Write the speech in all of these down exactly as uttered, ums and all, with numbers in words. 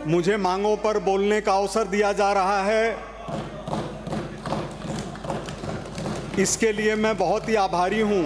मुझे मांगों पर बोलने का अवसर दिया जा रहा है, इसके लिए मैं बहुत ही आभारी हूं।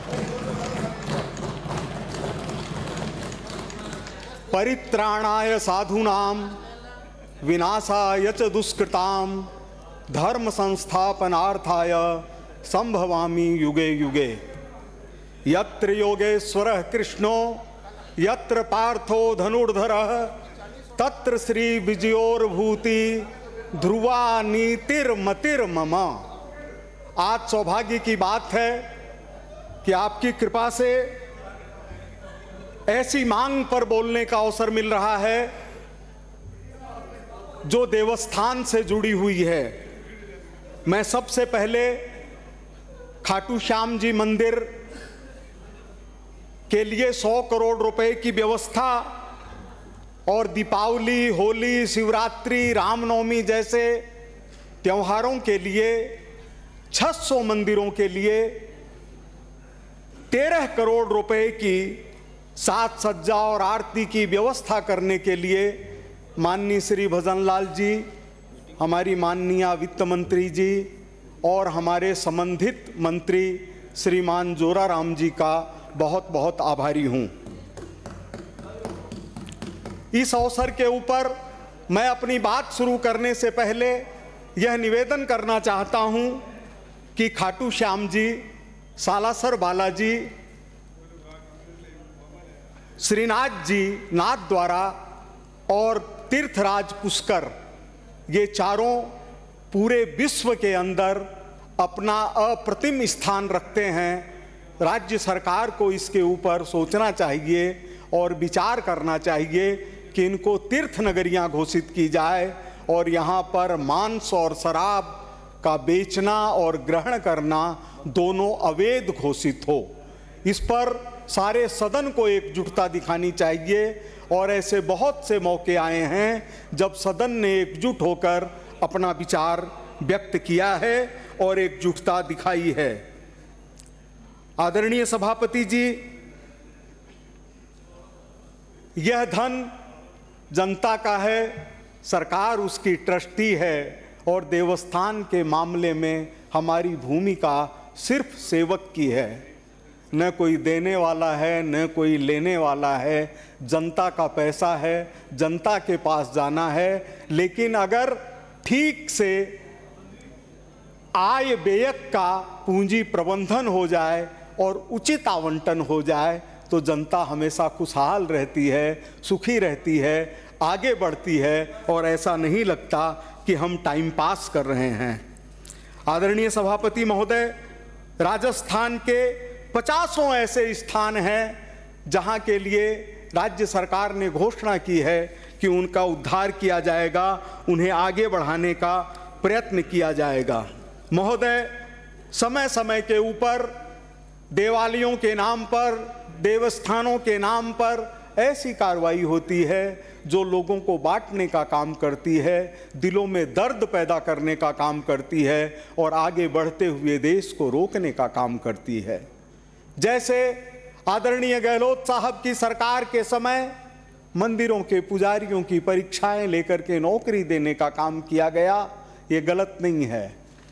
परित्राणाय साधूनां विनाशाय च दुष्कृतां धर्म संस्थापनार्थाय संभवामि युगे युगे। यत्र योगेश्वरः कृष्णो यत्र पार्थो धनुर्धरः तत्र श्री विजयोर्भूति ध्रुवा नीतिर्मतिर्मम। आज सौभाग्य की बात है कि आपकी कृपा से ऐसी मांग पर बोलने का अवसर मिल रहा है जो देवस्थान से जुड़ी हुई है। मैं सबसे पहले खाटू श्याम जी मंदिर के लिए सौ करोड़ रुपए की व्यवस्था और दीपावली, होली, शिवरात्रि, रामनवमी जैसे त्योहारों के लिए छह सौ मंदिरों के लिए तेरह करोड़ रुपए की साज सज्जा और आरती की व्यवस्था करने के लिए माननीय श्री भजनलाल जी, हमारी माननीय वित्त मंत्री जी और हमारे संबंधित मंत्री श्रीमान जोराराम जी का बहुत बहुत आभारी हूं। इस अवसर के ऊपर मैं अपनी बात शुरू करने से पहले यह निवेदन करना चाहता हूं कि खाटू श्याम जी, सालासर बालाजी, श्रीनाथ जी, नाथ द्वारा और तीर्थराज पुष्कर, ये चारों पूरे विश्व के अंदर अपना अप्रतिम स्थान रखते हैं। राज्य सरकार को इसके ऊपर सोचना चाहिए और विचार करना चाहिए कि इनको तीर्थ नगरियां घोषित की जाए और यहाँ पर मांस और शराब का बेचना और ग्रहण करना दोनों अवैध घोषित हो। इस पर सारे सदन को एकजुटता दिखानी चाहिए और ऐसे बहुत से मौके आए हैं जब सदन ने एकजुट होकर अपना विचार व्यक्त किया है और एकजुटता दिखाई है। आदरणीय सभापति जी, यह धन जनता का है, सरकार उसकी ट्रस्टी है और देवस्थान के मामले में हमारी भूमिका सिर्फ सेवक की है। न कोई देने वाला है न कोई लेने वाला है। जनता का पैसा है, जनता के पास जाना है। लेकिन अगर ठीक से आय व्यय का पूंजी प्रबंधन हो जाए और उचित आवंटन हो जाए तो जनता हमेशा खुशहाल रहती है, सुखी रहती है, आगे बढ़ती है और ऐसा नहीं लगता कि हम टाइम पास कर रहे हैं। आदरणीय सभापति महोदय, राजस्थान के पचासों ऐसे स्थान हैं जहां के लिए राज्य सरकार ने घोषणा की है कि उनका उद्धार किया जाएगा, उन्हें आगे बढ़ाने का प्रयत्न किया जाएगा। महोदय, समय समय के ऊपर देवालयों के नाम पर, देवस्थानों के नाम पर ऐसी कार्रवाई होती है जो लोगों को बांटने का काम करती है, दिलों में दर्द पैदा करने का काम करती है और आगे बढ़ते हुए देश को रोकने का काम करती है। जैसे आदरणीय गहलोत साहब की सरकार के समय मंदिरों के पुजारियों की परीक्षाएं लेकर के नौकरी देने का काम किया गया, ये गलत नहीं है,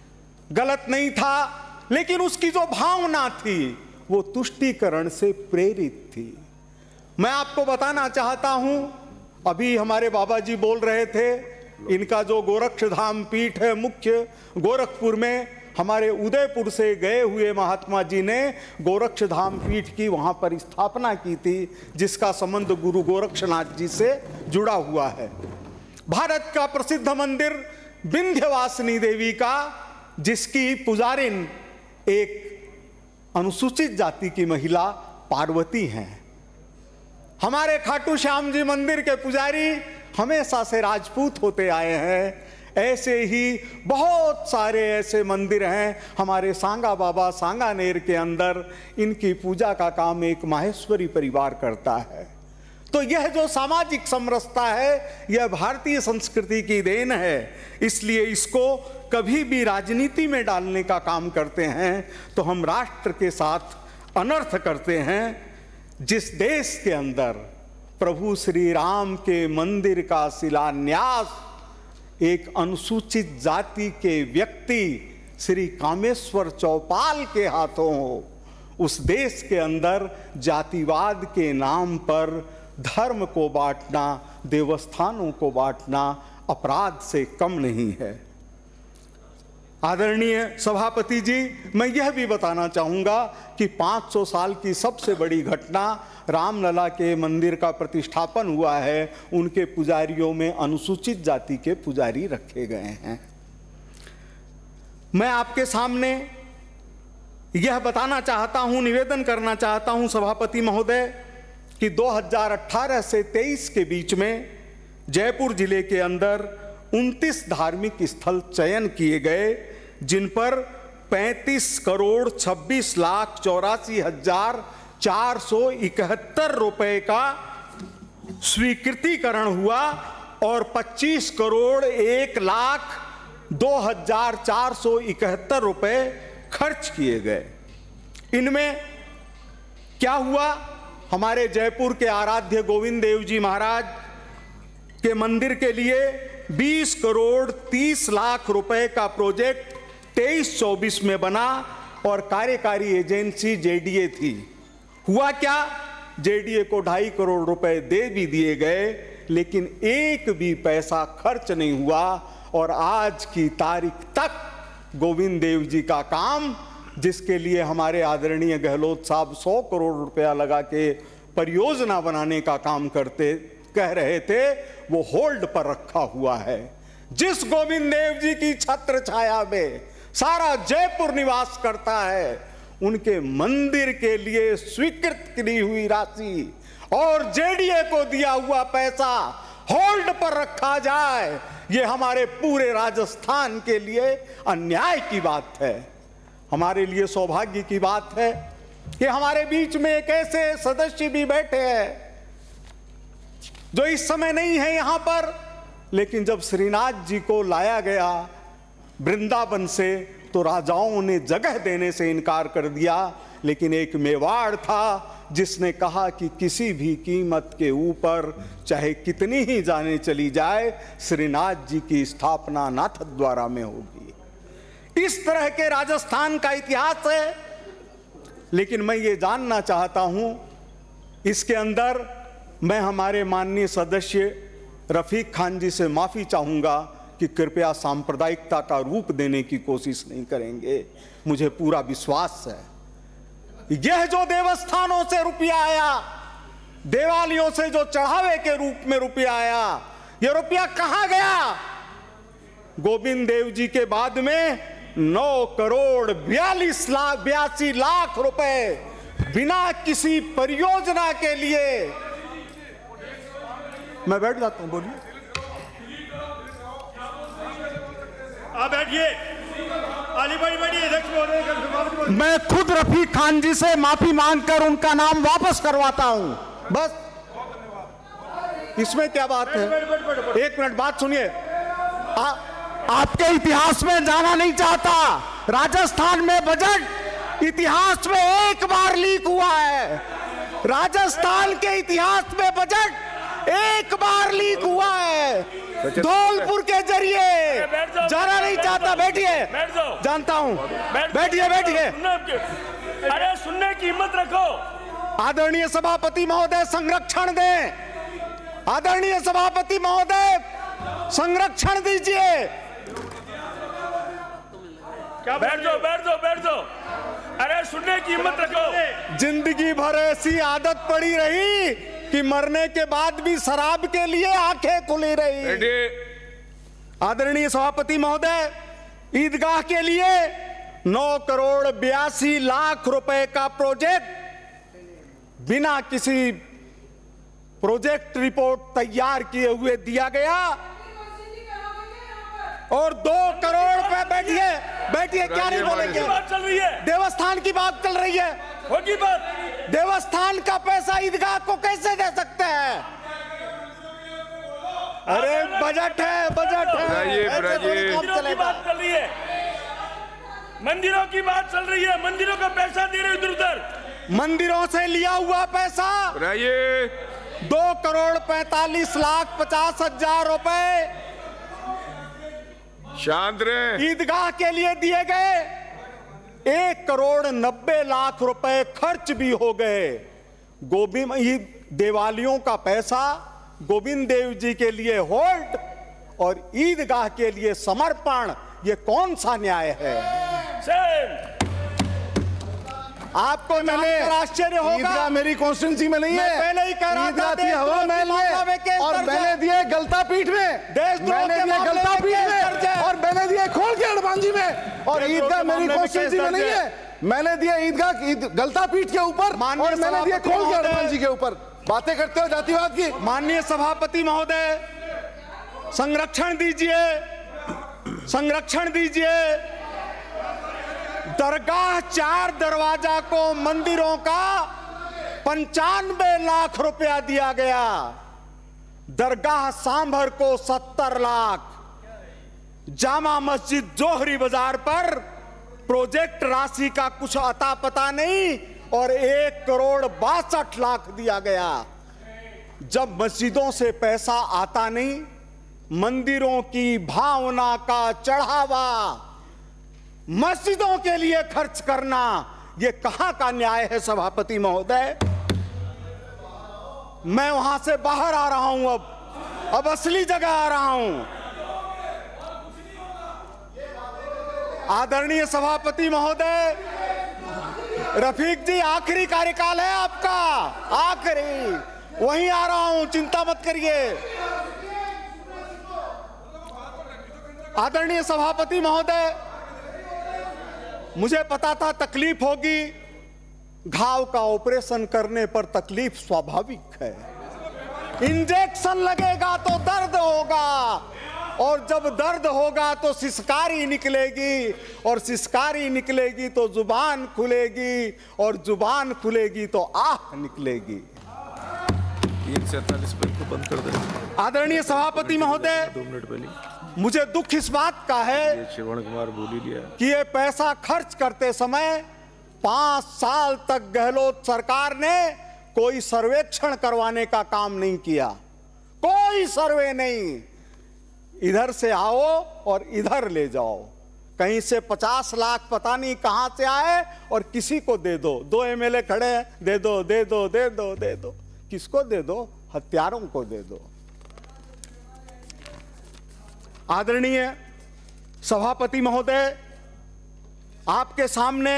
गलत नहीं था, लेकिन उसकी जो भावना थी वो तुष्टीकरण से प्रेरित थी। मैं आपको बताना चाहता हूं, अभी हमारे बाबा जी बोल रहे थे, इनका जो गोरक्षधाम पीठ है मुख्य गोरखपुर में, हमारे उदयपुर से गए हुए महात्मा जी ने गोरक्षधाम पीठ की वहां पर स्थापना की थी, जिसका संबंध गुरु गोरक्षनाथ जी से जुड़ा हुआ है। भारत का प्रसिद्ध मंदिर विंध्यवासिनी देवी का, जिसकी पुजारिन एक अनुसूचित जाति की महिला पार्वती हैं। हमारे खाटू श्याम जी मंदिर के पुजारी हमेशा से राजपूत होते आए हैं। ऐसे ही बहुत सारे ऐसे मंदिर हैं हमारे सांगा बाबा सांगानेर के अंदर, इनकी पूजा का काम एक माहेश्वरी परिवार करता है। तो यह जो सामाजिक समरसता है यह भारतीय संस्कृति की देन है, इसलिए इसको कभी भी राजनीति में डालने का काम करते हैं तो हम राष्ट्र के साथ अनर्थ करते हैं। जिस देश के अंदर प्रभु श्री राम के मंदिर का शिलान्यास एक अनुसूचित जाति के व्यक्ति श्री कामेश्वर चौपाल के हाथों हो। उस देश के अंदर जातिवाद के नाम पर धर्म को बांटना, देवस्थानों को बांटना अपराध से कम नहीं है। आदरणीय सभापति जी, मैं यह भी बताना चाहूँगा कि पाँच सौ साल की सबसे बड़ी घटना रामलला के मंदिर का प्रतिष्ठापन हुआ है। उनके पुजारियों में अनुसूचित जाति के पुजारी रखे गए हैं। मैं आपके सामने यह बताना चाहता हूँ, निवेदन करना चाहता हूँ सभापति महोदय कि दो हज़ार अठारह से तेईस के बीच में जयपुर जिले के अंदर उनतीस धार्मिक स्थल चयन किए गए, जिन पर पैंतीस करोड़ छब्बीस लाख चौरासी हजार चार सौ इकहत्तर रुपए का स्वीकृतिकरण हुआ और पच्चीस करोड़ एक लाख दो हजार चार सौ इकहत्तर रुपए खर्च किए गए। इनमें क्या हुआ, हमारे जयपुर के आराध्य गोविंद देव जी महाराज के मंदिर के लिए बीस करोड़ तीस लाख रुपए का प्रोजेक्ट तेईस चौबीस में बना और कार्यकारी एजेंसी जेडीए थी। हुआ क्या, जेडीए को ढाई करोड़ रुपए दे भी दिए गए, लेकिन एक भी पैसा खर्च नहीं हुआ और आज की तारीख तक गोविंद देव जी का काम, जिसके लिए हमारे आदरणीय गहलोत साहब सौ करोड़ रुपया लगा के परियोजना बनाने का काम करते कह रहे थे, वो होल्ड पर रखा हुआ है। जिस गोविंद देव जी की छत्र छाया में सारा जयपुर निवास करता है, उनके मंदिर के लिए स्वीकृत की हुई राशि और जेडीए को दिया हुआ पैसा होल्ड पर रखा जाए, ये हमारे पूरे राजस्थान के लिए अन्याय की बात है। हमारे लिए सौभाग्य की बात है कि हमारे बीच में एक ऐसे सदस्य भी बैठे हैं जो इस समय नहीं है यहां पर, लेकिन जब श्रीनाथ जी को लाया गया वृंदावन से तो राजाओं ने जगह देने से इनकार कर दिया, लेकिन एक मेवाड़ था जिसने कहा कि किसी भी कीमत के ऊपर चाहे कितनी ही जाने चली जाए, श्रीनाथ जी की स्थापना नाथद्वारा में होगी। इस तरह के राजस्थान का इतिहास है। लेकिन मैं ये जानना चाहता हूं, इसके अंदर मैं हमारे माननीय सदस्य रफीक खान जी से माफी चाहूंगा कि कृपया सांप्रदायिकता का रूप देने की कोशिश नहीं करेंगे। मुझे पूरा विश्वास है यह जो देवस्थानों से रुपया आया, देवालयों से जो चढ़ावे के रूप में रुपया आया, यह रुपया कहां गया? गोविंद देव जी के बाद में नौ करोड़ बयालीस लाख बयासी लाख रुपए बिना किसी परियोजना के लिए। मैं बैठ जाता हूं, बोलिए। आप बैठिए, अली भाई बैठिए, अध्यक्ष। मैं खुद रफीक खान जी से माफी मांगकर उनका नाम वापस करवाता हूं, बस। इसमें क्या बात है? एक मिनट बात सुनिए। आपके इतिहास में जाना नहीं चाहता, राजस्थान में बजट इतिहास में एक बार लीक हुआ है। राजस्थान के इतिहास में बजट एक बार लीक हुआ है, धौलपुर के जरिए। जाना नहीं चाहता, बैठिए, जानता हूं, बैठिए बैठिए। अरे सुनने की हिम्मत रखो। आदरणीय सभापति महोदय संरक्षण दें, आदरणीय सभापति महोदय संरक्षण दीजिए। क्या बैठ जाओ, बैठ जाओ, बैठ जाओ। अरे सुनने की हिम्मत रखो। जिंदगी भर ऐसी आदत पड़ी रही कि मरने के बाद भी शराब के लिए आंखें खुली रही। आदरणीय सभापति महोदय, ईदगाह के लिए नौ करोड़ बयासी लाख रुपए का प्रोजेक्ट बिना किसी प्रोजेक्ट रिपोर्ट तैयार किए हुए दिया गया और दो करोड़ रुपए। बैठिए बैठिए, क्या नहीं बोलेंगे? बात चल रही है, देवस्थान की बात चल रही है। होगी बात। देवस्थान का पैसा ईदगाह को कैसे दे सकते हैं? अरे बजट है, बजट है, ऐसे थोड़ी काम मंदिरों की बात चल रही है, मंदिरों की बात चल रही है, मंदिरों का पैसा दे रहे इधर उधर। मंदिरों से लिया हुआ पैसा दो करोड़ पैंतालीस लाख पचास हजार रुपए शांत रहे। ईदगाह के लिए दिए गए। एक करोड़ नब्बे लाख रुपए खर्च भी हो गए। गोविंद दिवालियों का पैसा गोविंद देव जी के लिए होल्ड और ईदगाह के लिए समर्पण, ये कौन सा न्याय है? आपको मैंने आश्चर्य होगा, ईदगाह मेरी कॉन्स्टिट्यूंसी में नहीं है। पहले ही कह रहा था ईदगाह हवा महल में और मैंने दिए गलता पीठ में, मैंने दिए गलता पीठ में और मैंने दिए खोल के हड़बांजी में। और ईदगाह मेरी कॉन्स्टिट्यूंसी में नहीं है। मैंने दिए ईदगाह गलता पीठ के ऊपर और मैंने दिए खोल के हड़बांजी के ऊपर। बातें करते हो जातिवाद की। माननीय सभापति महोदय, संरक्षण दीजिए, संरक्षण दीजिए। दरगाह चार दरवाजा को मंदिरों का पंचानवे लाख रुपया दिया गया। दरगाह सांभर को सत्तर लाख। जामा मस्जिद जोहरी बाजार पर प्रोजेक्ट राशि का कुछ अता पता नहीं और एक करोड़ बासठ लाख दिया गया। जब मस्जिदों से पैसा आता नहीं, मंदिरों की भावना का चढ़ावा मस्जिदों के लिए खर्च करना, यह कहां का न्याय है सभापति महोदय? मैं वहां से बाहर आ रहा हूं, अब अब असली जगह आ रहा हूं। आदरणीय सभापति महोदय, रफीक जी आखिरी कार्यकाल है आपका, आखिरी। वहीं आ रहा हूं, चिंता मत करिए। आदरणीय सभापति महोदय, मुझे पता था तकलीफ होगी। घाव का ऑपरेशन करने पर तकलीफ स्वाभाविक है। इंजेक्शन लगेगा तो दर्द होगा और जब दर्द होगा तो सिसकारी निकलेगी और सिसकारी निकलेगी तो जुबान खुलेगी और जुबान खुलेगी तो आह निकलेगी। तीन सैतालीस पर को बंद कर दे। आदरणीय सभापति महोदय, दो मिनट पहले मुझे दुख इस बात का है श्रवण कुमार बोल ही लिया कि ये पैसा खर्च करते समय पांच साल तक गहलोत सरकार ने कोई सर्वेक्षण करवाने का काम नहीं किया। कोई सर्वे नहीं। इधर से आओ और इधर ले जाओ। कहीं से पचास लाख पता नहीं कहां से आए और किसी को दे दो। दो एमएलए खड़े हैं, दे दो दे दो दे दो दे दो। किसको दे दो? हत्यारों को दे दो। आदरणीय सभापति महोदय, आपके सामने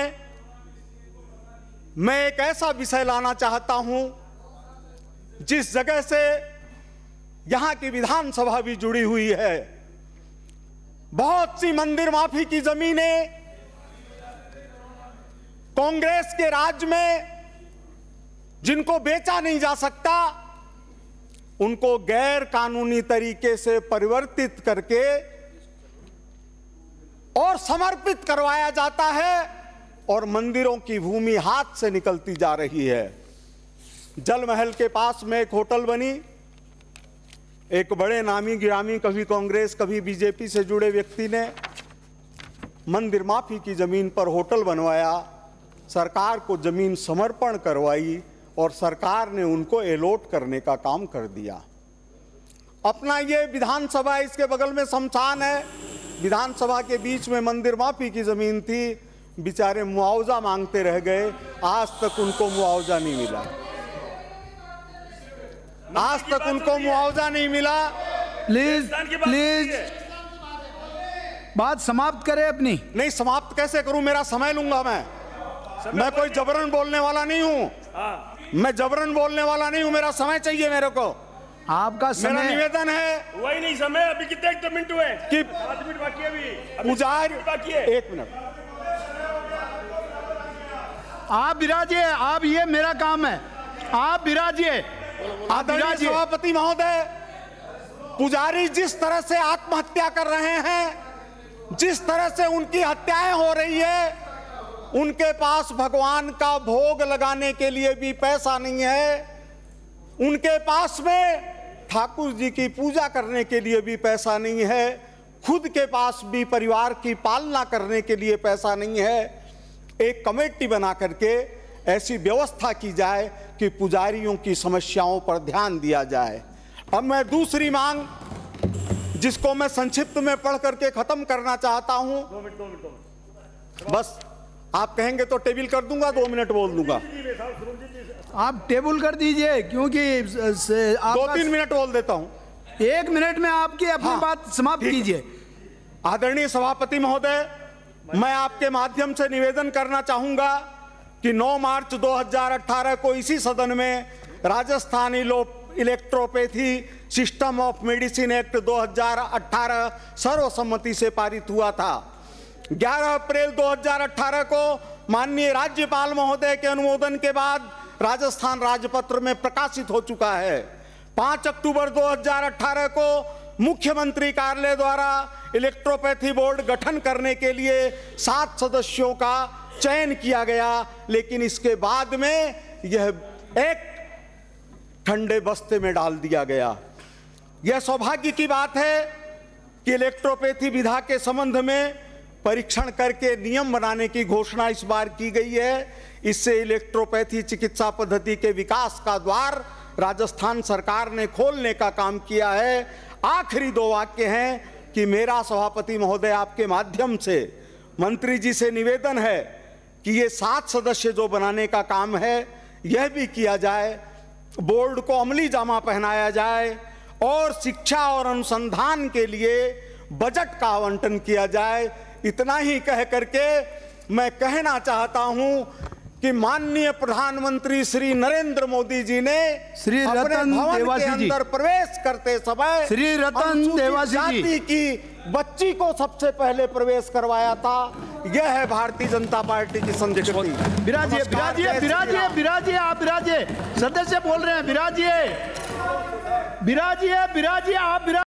मैं एक ऐसा विषय लाना चाहता हूं जिस जगह से यहां की विधानसभा भी जुड़ी हुई है। बहुत सी मंदिर माफी की जमीनें कांग्रेस के राज में जिनको बेचा नहीं जा सकता, उनको गैर कानूनी तरीके से परिवर्तित करके और समर्पित करवाया जाता है और मंदिरों की भूमि हाथ से निकलती जा रही है। जल महल के पास में एक होटल बनी। एक बड़े नामी गिरामी, कभी कांग्रेस कभी बीजेपी से जुड़े व्यक्ति ने मंदिर माफी की जमीन पर होटल बनवाया। सरकार को जमीन समर्पण करवाई और सरकार ने उनको एलोट करने का काम कर दिया। अपना ये विधानसभा, इसके बगल में शमशान है। विधानसभा के बीच में मंदिर माफी की जमीन थी। बेचारे मुआवजा मांगते रह गए। आज तक उनको मुआवजा नहीं मिला। आज तक उनको मुआवजा नहीं मिला। प्लीज प्लीज बात समाप्त करें अपनी। नहीं, समाप्त कैसे करूं? मेरा समय लूंगा मैं। मैं कोई जबरन बोलने वाला नहीं हूं। मैं जबरन बोलने वाला नहीं हूं। मेरा समय चाहिए मेरे को। आपका समय। मेरा निवेदन है। वही नहीं समय। अभी कितने मिनट हुए कि पाँच मिनट बाकी है। अभी पुजारी बाकी है। एक मिनट। आप विराजिए। आप, ये मेरा काम है। आप विराजिए। आदरणीय सभापति महोदय, पुजारी जिस तरह से आत्महत्या कर रहे हैं, जिस तरह से उनकी हत्याएं हो रही है, उनके पास भगवान का भोग लगाने के लिए भी पैसा नहीं है। उनके पास में ठाकुर जी की पूजा करने के लिए भी पैसा नहीं है। खुद के पास भी परिवार की पालना करने के लिए पैसा नहीं है। एक कमेटी बना करके ऐसी व्यवस्था की जाए कि पुजारियों की समस्याओं पर ध्यान दिया जाए। अब मैं दूसरी मांग, जिसको मैं संक्षिप्त में पढ़ करके खत्म करना चाहता हूं, बस आप कहेंगे तो टेबल कर दूंगा, दो मिनट बोल दूंगा। आप टेबल कर दीजिए, क्योंकि दो तीन मिनट बोल देता हूं। एक मिनट में आपकी अपनी हाँ, बात समाप्त कीजिए। आदरणीय सभापति महोदय, मैं आपके माध्यम से निवेदन करना चाहूंगा कि नौ मार्च दो हज़ार अठारह को इसी सदन में Rajasthan electropathy system of medicine act दो हज़ार अठारह सर्वसम्मति से पारित हुआ था। ग्यारह अप्रैल दो हज़ार अठारह को माननीय राज्यपाल महोदय के अनुमोदन के बाद राजस्थान राजपत्र में प्रकाशित हो चुका है। पाँच अक्टूबर दो हज़ार अठारह को मुख्यमंत्री कार्यालय द्वारा इलेक्ट्रोपैथी बोर्ड गठन करने के लिए सात सदस्यों का चयन किया गया, लेकिन इसके बाद में यह एक ठंडे बस्ते में डाल दिया गया। यह सौभाग्य की बात है कि इलेक्ट्रोपैथी विधा के संबंध में परीक्षण करके नियम बनाने की घोषणा इस बार की गई है। इससे इलेक्ट्रोपैथी चिकित्सा पद्धति के विकास का द्वार राजस्थान सरकार ने खोलने का काम किया है। आखिरी दो वाक्य हैं कि मेरा सभापति महोदय आपके माध्यम से मंत्री जी से निवेदन है कि ये सात सदस्य जो बनाने का काम है यह भी किया जाए, बोर्ड को अमली जामा पहनाया जाए और शिक्षा और अनुसंधान के लिए बजट का आवंटन किया जाए। इतना ही कह करके मैं कहना चाहता हूं कि माननीय प्रधानमंत्री श्री नरेंद्र मोदी जी ने श्री रतन देवासी जी अंदर प्रवेश करते समय श्री रतन देवासी जाति की बच्ची को सबसे पहले प्रवेश करवाया था। यह है भारतीय जनता पार्टी की संस्कृति। विराजिए विराजिए विराजिए विराजिए आप विराजिए, सदस्य बोल रहे हैं, विराजिए विराजिए विराजिए आप विराजिए।